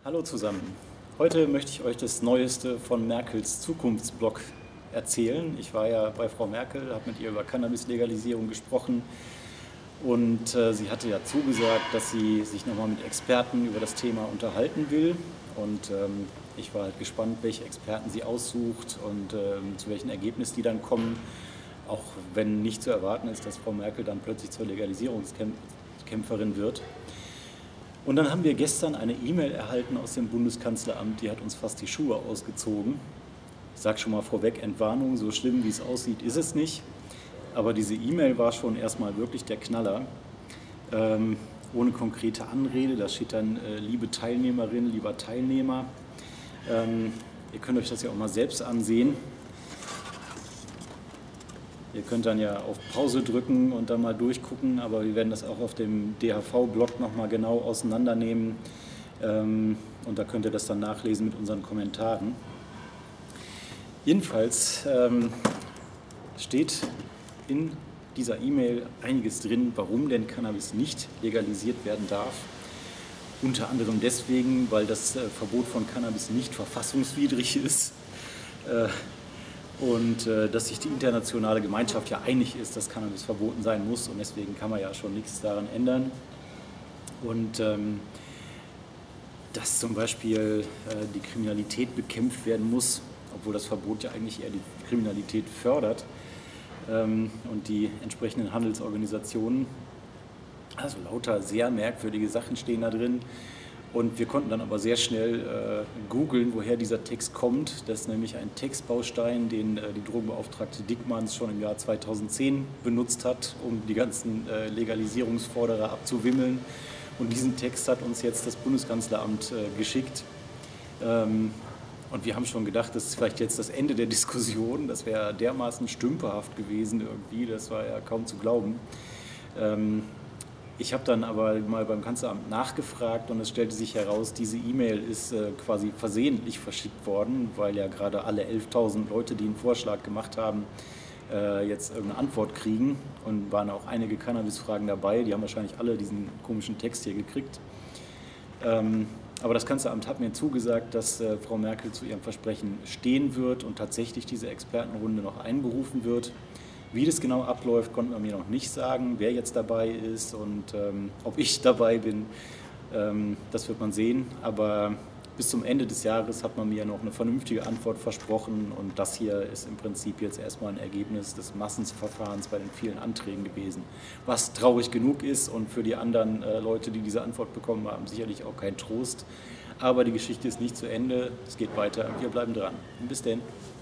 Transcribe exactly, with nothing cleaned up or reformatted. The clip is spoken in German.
Hallo zusammen. Heute möchte ich euch das Neueste von Merkels Zukunftsblog erzählen. Ich war ja bei Frau Merkel, habe mit ihr über Cannabis-Legalisierung gesprochen und äh, sie hatte ja zugesagt, dass sie sich nochmal mit Experten über das Thema unterhalten will. Und ähm, ich war halt gespannt, welche Experten sie aussucht und ähm, zu welchen Ergebnissen die dann kommen. Auch wenn nicht zu erwarten ist, dass Frau Merkel dann plötzlich zur Legalisierungskämpferin wird. Und dann haben wir gestern eine E-Mail erhalten aus dem Bundeskanzleramt, die hat uns fast die Schuhe ausgezogen. Ich sage schon mal vorweg, Entwarnung, so schlimm wie es aussieht, ist es nicht. Aber diese E-Mail war schon erstmal wirklich der Knaller. Ähm, ohne konkrete Anrede, da steht dann, äh, liebe Teilnehmerin, lieber Teilnehmer. Ähm, ihr könnt euch das ja auch mal selbst ansehen. Ihr könnt dann ja auf Pause drücken und dann mal durchgucken, aber wir werden das auch auf dem D H V-Blog nochmal genau auseinandernehmen ähm, und da könnt ihr das dann nachlesen mit unseren Kommentaren. Jedenfalls ähm, steht in dieser E-Mail einiges drin, warum denn Cannabis nicht legalisiert werden darf. Unter anderem deswegen, weil das äh, Verbot von Cannabis nicht verfassungswidrig ist. Äh, Und äh, dass sich die internationale Gemeinschaft ja einig ist, dass Cannabis verboten sein muss und deswegen kann man ja schon nichts daran ändern. Und ähm, dass zum Beispiel äh, die Kriminalität bekämpft werden muss, obwohl das Verbot ja eigentlich eher die Kriminalität fördert ähm, und die entsprechenden Handelsorganisationen. Also lauter sehr merkwürdige Sachen stehen da drin. Und wir konnten dann aber sehr schnell äh, googeln, woher dieser Text kommt. Das ist nämlich ein Textbaustein, den äh, die Drogenbeauftragte Dickmanns schon im Jahr zweitausendzehn benutzt hat, um die ganzen äh, Legalisierungsforderer abzuwimmeln. Und diesen Text hat uns jetzt das Bundeskanzleramt äh, geschickt. Ähm, und wir haben schon gedacht, das ist vielleicht jetzt das Ende der Diskussion. Das wäre dermaßen stümperhaft gewesen irgendwie, das war ja kaum zu glauben. Ähm, Ich habe dann aber mal beim Kanzleramt nachgefragt und es stellte sich heraus, diese E-Mail ist äh, quasi versehentlich verschickt worden, weil ja gerade alle elftausend Leute, die einen Vorschlag gemacht haben, äh, jetzt irgendeine Antwort kriegen. Und waren auch einige Cannabis-Fragen dabei, die haben wahrscheinlich alle diesen komischen Text hier gekriegt. Ähm, aber das Kanzleramt hat mir zugesagt, dass äh, Frau Merkel zu ihrem Versprechen stehen wird und tatsächlich diese Expertenrunde noch einberufen wird. Wie das genau abläuft, konnte man mir noch nicht sagen, wer jetzt dabei ist und ähm, ob ich dabei bin, ähm, das wird man sehen. Aber bis zum Ende des Jahres hat man mir noch eine vernünftige Antwort versprochen und das hier ist im Prinzip jetzt erstmal ein Ergebnis des Massenverfahrens bei den vielen Anträgen gewesen, was traurig genug ist und für die anderen äh, Leute, die diese Antwort bekommen haben, sicherlich auch kein Trost. Aber die Geschichte ist nicht zu Ende, es geht weiter, wir bleiben dran. Bis denn.